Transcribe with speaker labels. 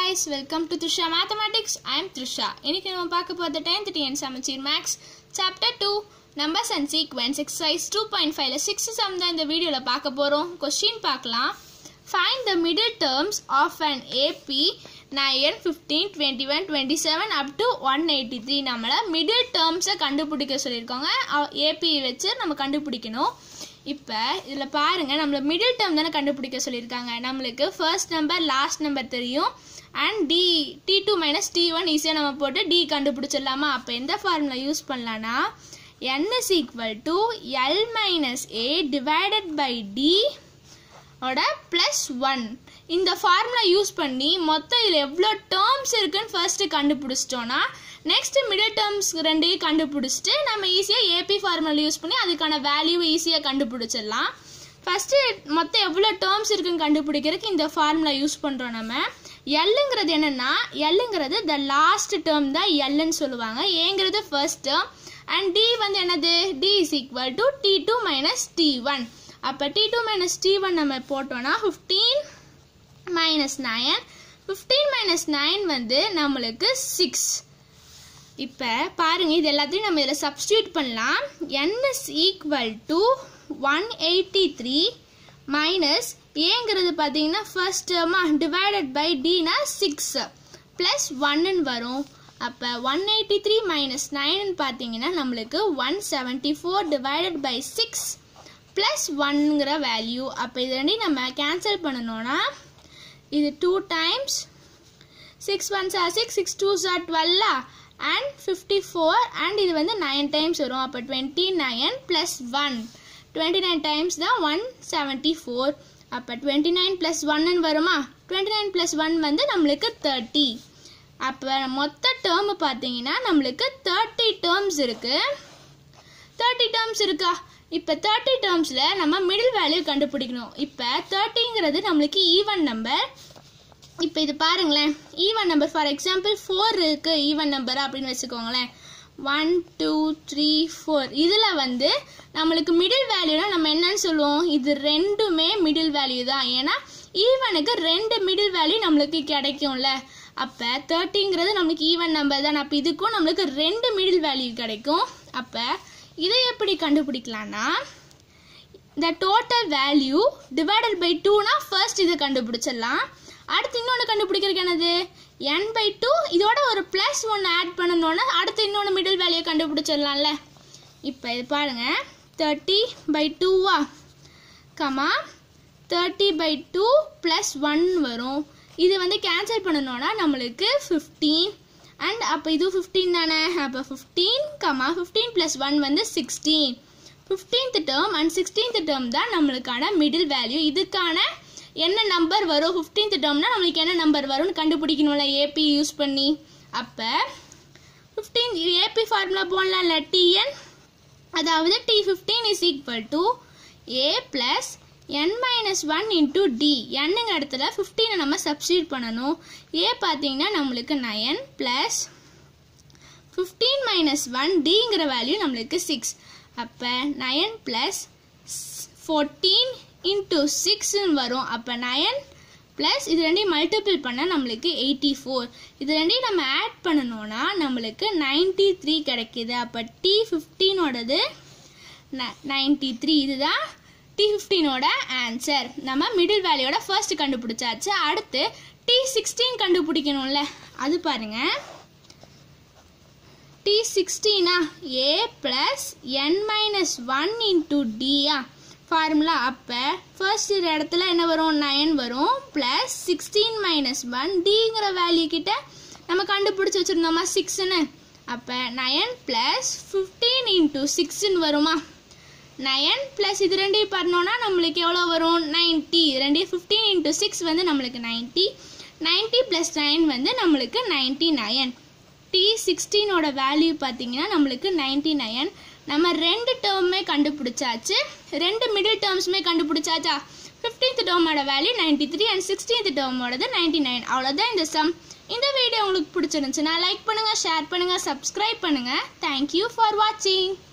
Speaker 1: guys, welcome to Trisha Mathematics. I am Trisha. இன்னைக்கு நம்ம பார்க்க போறது 10th TN சமச்சீர் Maths Chapter 2 Numbers and Sequence Exercise 2.5ல 6 sum தான் இந்த வீடியோல பார்க்க போறோம். क्वेश्चन பார்க்கலாம். Find the middle terms of an AP 9, 15, 21, 27 up to 183. நம்மள middle terms கண்டுபிடிக்க சொல்லிருக்காங்க. AP வச்சு நம்ம கண்டுபிடிக்கணும். இப்போ இதுல பாருங்க நம்மள மிடில் டேர்ம் தான கண்டுபிடிக்க சொல்லிருக்காங்க. நமக்கு ஃபர்ஸ்ட் நம்பர் லாஸ்ட் நம்பர் தெரியும் and t2 t1 ஈஸியா நம்ம போட்டு d கண்டுபிடிச்சிடலாமா? அப்ப எந்த ஃபார்முலா யூஸ் பண்ணலாம்னா n is equal to l minus a divided by d ஓட plus 1 இந்த ஃபார்முலா யூஸ் பண்ணி மொத்தம் இதுல எவ்வளவு டேர்ம்ஸ் இருக்குன்னு ஃபர்ஸ்ட் கண்டுபிடிச்சிட்டோம்னா next middle terms ரெண்டையும் கண்டுபிடிச்சிட்டு நம்ம ஈஸியா AP ஃபார்முலா யூஸ் பண்ணி அதுக்கான வேல்யூ ஈஸியா கண்டுபிடிச்சிடலாம். ஃபர்ஸ்ட் மொத்தம் எவ்வளவு டேர்ம்ஸ் இருக்குன்னு கண்டுபிடிக்கிறதுக்கு இந்த ஃபார்முலா யூஸ் பண்றோம். நம்ம Lங்கிறது என்னன்னா Lங்கிறது the last term தான் L ன்னு சொல்லுவாங்க. Aங்கிறது first term and D வந்து என்னது D is equal to T2 minus T1. அப்ப T2 minus T1 நம்ம போட்டோம்னா 15 minus 9 15 minus 9 வந்து நமக்கு 6. இப்ப பாருங்க இது எல்லாத்தையும் நம்ம இதல சப்ஸ்டிட்யூட் பண்ணலாம். n is equal to 183 minus aங்கிறது பாத்தீங்கன்னா first term divided by d னா 6 plus 1 ன்னு வரும். அப்ப 183 minus 9 ன்னு பாத்தீங்கன்னா நமக்கு 174 divided by 6 plus 1ங்கற வேல்யூ. அப்ப இது ரெண்டையும் நம்ம கேன்சல் பண்ணனும்னா இது 2 times 6 1s are 6 6 2s are 12 and 54 and இது வந்து 9 times வரும். அப்ப 29 plus 1 29 times தான் 174. அப்ப 29 plus 1 ன்னு வருமா? 29 plus 1 வந்து நமக்கு 30. அப்ப மொத்த டேர்ம் பாத்தீங்கன்னா நமக்கு 30 terms இருக்கு. 30 terms இருக்கா? இப்ப 30 termsல நம்ம மிடில் வேல்யூ கண்டுபிடிக்கணும். இப்ப 30ங்கிறது நமக்கு ஈவன் நம்பர். இப்போ இது பாருங்களேன் ஈவன் நம்பர் ஃபார் எக்ஸாம்பிள் 4 இருக்கு ஈவன் நம்பர் அப்படின்னு வெச்சுக்கோங்களேன் 1 2 3 4 இதுல வந்து நமக்கு மிடில் வேல்யூனா நம்ம என்னன்னு சொல்லுவோம் இது ரெண்டுமே மிடில் வேல்யூ தான் ஏனா ஈவனுக்கு ரெண்டு மிடில் வேல்யூ நமக்கு கிடைக்கும்ல அப்ப 30ங்கிறது நமக்கு ஈவன் நம்பர் தான் அப்ப இதுக்கும் நமக்கு ரெண்டு மிடில் வேல்யூ கிடைக்கும் அப்ப இதை எப்படி கண்டுபிடிக்கலாம்னா the total value divided by 2 னா ஃபர்ஸ்ட் இத கண்டுபிடிச்சிடலாம் அடுத்து இன்னொன்னு கண்டுபிடிக்கிறது என்னது n by 2 இதோட ஒரு plus 1 ஆட் பண்ணனும்னா அடுத்து இன்னொரு மிடில் வேல்யூ கண்டுபிடிச்சிடலாம்ல இப்போ இது பாருங்க 30 by 2 கமா 30 by 2 plus 1 வரும் இது வந்து கேன்சல் பண்ணனும்னா நமக்கு 15 and அப்ப இது 15 தானே அப்ப 15 கமா 15 plus 1 வந்து 16 15th term and 16th term தான் நமக்கான மிடில் வேல்யூ இதுக்கான என்ன நம்பர் வரும் 15th டேர்ம்னா நமக்கு என்ன நம்பர் வரும்னு கண்டுபிடிக்கணும்ல AP யூஸ் பண்ணி அப்ப 15 AP ஃபார்முலா போடலாம்ல TN அதாவது T15 is equal to A plus n minus 1 into D nங்க இடத்துல 15 நம்ம சப்ஸ்டிட்யூட் பண்ணனும் A பாத்தீங்கன்னா நமக்கு 9 plus 15 minus 1 Dங்கற வேல்யூ நமக்கு 6 அப்ப 9 plus 14 into 6 ன்னு வரும் அப்ப 9 plus இது ரெண்டையும் மல்டிபிள் பண்ணா நமக்கு 84 இது ரெண்டையும் நம்ம ஆட் பண்ணனும்னா நமக்கு 93 கிடைக்குது அப்ப T15 ஓடது 93 இதுதான் T15 ஓட ஆன்சர் நம்ம மிடில் வேல்யூவோட ஃபர்ஸ்ட் கண்டுபிடிச்சாச்சு அடுத்து T16 கண்டுபிடிக்கணும்ல அது பாருங்க T16 A plus n minus 1 into D formula அப்ப ஃபர்ஸ்ட் இடத்துல என்ன வரும் 9 வரும் plus 16 minus 1 Dங்கற வேல்யூ கிட்ட நம்ம கண்டுபிடிச்சு வச்சிருந்தோமா 6 ன்னு அப்ப 9 plus 15 into 6 ன்னு வருமா 9 plus இது ரெண்டையும் பண்ணோம்னா நமக்கு எவ்வளவு வரும் 90 ரெண்டையும் 15 into 6 வந்து நமக்கு 90 90 plus 9 வந்து நமக்கு 99 T16 ஓட வேல்யூ பாத்தீங்கன்னா நமக்கு 99 நம்ம ரெண்டு டேர்மே கண்டுபிடிச்சாச்சு ரெண்டு மிடில் டேர்ம்ஸ்மே கண்டுபிடிச்சாச்சா 15th டேர்மோட வேல்யூ 93 and 16th டேர்மோடது 99 அவ்வளவுதான் இந்த சம் இந்த வீடியோ உங்களுக்கு பிடிச்சிருந்துச்சுனா லைக் பண்ணுங்க ஷேர் பண்ணுங்க சப்ஸ்கிரைப் பண்ணுங்க Thank you for watching